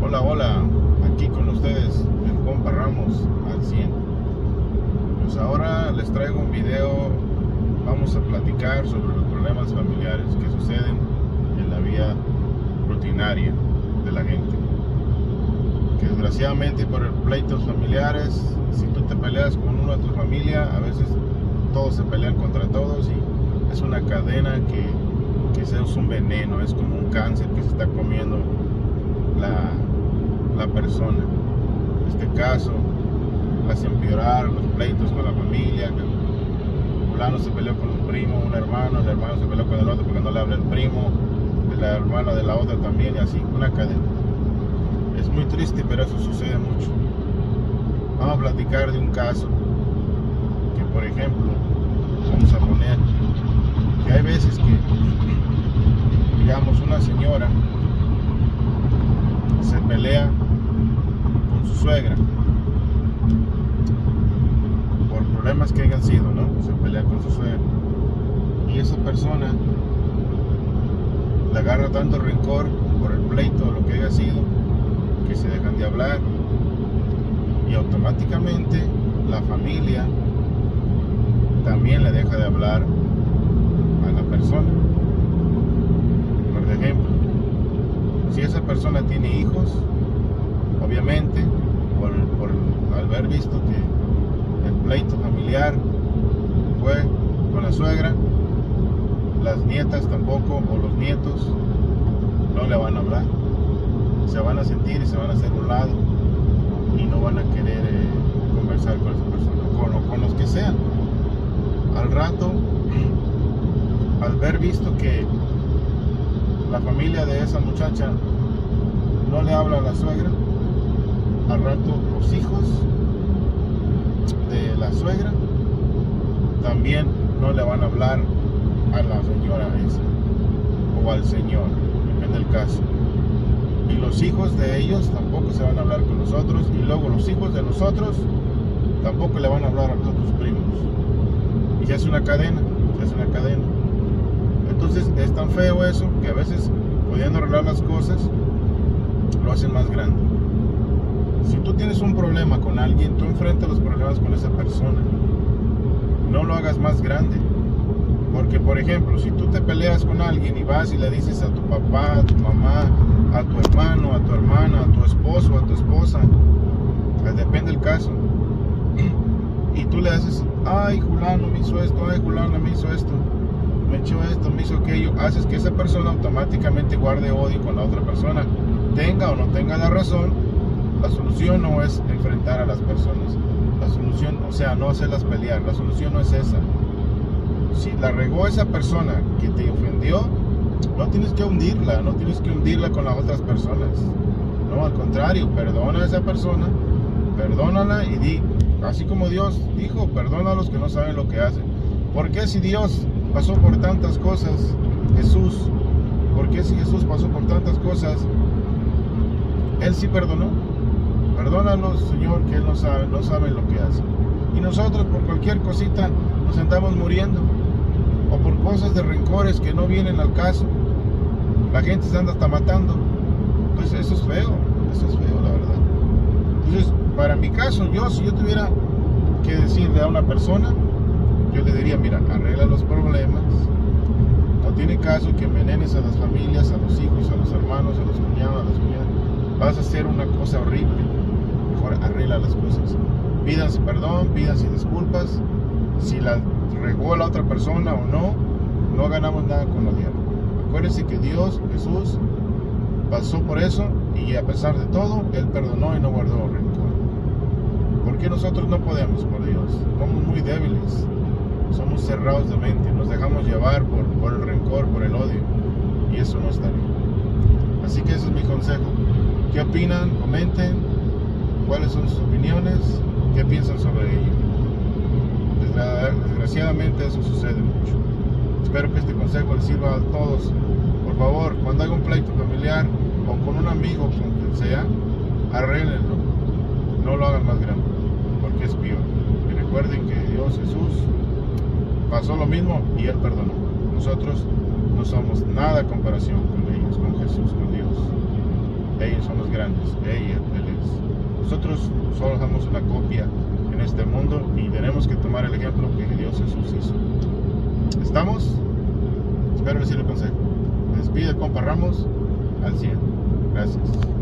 Hola, hola, aquí con ustedes el compa Ramos al 100. Pues ahora les traigo un video. Vamos a platicar sobre los problemas familiares que suceden en la vida rutinaria de la gente. Que desgraciadamente por pleitos familiares, si tú te peleas con uno de tu familia, a veces todos se pelean contra todos y es una cadena que es un veneno, es como un cáncer que se está comiendo la persona. En este caso hace empeorar los pleitos con la familia. Fulano se peleó con un primo, un hermano, el hermano se peleó con el otro porque no le habla el primo, la hermana de la otra también, y así, una cadena. Es muy triste, pero eso sucede mucho. Vamos a platicar de un caso que, por ejemplo, vamos a poner que hay veces que, digamos, una señora se pelea con su suegra por problemas que hayan sido, ¿no? Se pelea con su suegra y esa persona le agarra tanto rencor por el pleito o lo que haya sido que se dejan de hablar y automáticamente la familia también le deja de hablar a la persona. Por ejemplo, si esa persona tiene hijos, obviamente al haber visto que el pleito familiar fue con la suegra, las nietas tampoco, o los nietos no le van a hablar, se van a sentir y se van a hacer un lado y no van a querer conversar con esa persona, con los que sean. Al rato, al ver visto que la familia de esa muchacha no le habla a la suegra, al rato los hijos de la suegra también no le van a hablar a la señora esa o al señor, depende del caso. Y los hijos de ellos tampoco se van a hablar con nosotros, y luego los hijos de nosotros tampoco le van a hablar a los otros primos. Y se hace una cadena, Entonces es tan feo eso que a veces, pudiendo arreglar las cosas, lo hacen más grande. Si tú tienes un problema con alguien, tú enfrentas los problemas con esa persona, no lo hagas más grande. Porque, por ejemplo, si tú te peleas con alguien y vas y le dices a tu papá, a tu mamá, a tu hermano, a tu hermana, a tu esposo, a tu esposa, depende del caso, y tú le haces, ay, fulano me hizo esto, ay, fulano me hizo esto, me echó esto, me hizo aquello, haces que esa persona automáticamente guarde odio con la otra persona, tenga o no tenga la razón. La solución no es enfrentar a las personas, la solución, o sea, no hacerlas pelear, la solución no es esa. Si la regó esa persona que te ofendió, no tienes que hundirla con las otras personas, no, al contrario, perdona a esa persona, perdónala y di, así como Dios dijo, perdona a los que no saben lo que hacen. ¿Por qué si Dios pasó por tantas cosas, Jesús, por qué si Jesús pasó por tantas cosas, Él sí perdonó? Perdónanos, Señor, que Él no sabe lo que hace. Y nosotros por cualquier cosita nos andamos muriendo, o por cosas de rencores que no vienen al caso, la gente se anda hasta matando. Entonces eso es feo, la verdad. Entonces, para mi caso, si yo tuviera que decirle a una persona, yo le diría, mira, arregla los problemas, no tiene caso que envenenes a las familias, a los hijos, a los hermanos, a los cuñados, a las cuñadas, vas a hacer una cosa horrible, mejor arregla las cosas, pídanse perdón, pídanse disculpas, si la regó la otra persona o no ganamos nada con odiar. Acuérdense que Dios, Jesús, pasó por eso y a pesar de todo, Él perdonó y no guardó rencor. ¿Por qué nosotros no podemos, por Dios? Somos muy débiles, somos cerrados de mente, nos dejamos llevar por el rencor, por el odio, y eso no está bien. Así que ese es mi consejo. ¿Qué opinan? Comenten. ¿Cuáles son sus opiniones? ¿Qué piensan sobre ello? Desgraciadamente eso sucede mucho. Espero que este consejo les sirva a todos. Por favor, cuando haya un pleito familiar o con un amigo, con quien sea, arréglenlo. No lo hagan más grande, porque es peor. Y recuerden que Dios, Jesús, pasó lo mismo y Él perdonó. Nosotros no somos nada en comparación con ellos, con Jesús, con Dios. ellos son los grandes, nosotros solo somos una copia en este mundo y tenemos que tomar el ejemplo que Dios Jesús hizo. ¿Estamos? Espero les sirva el consejo. Me despide, compa Ramos, al 100. Gracias.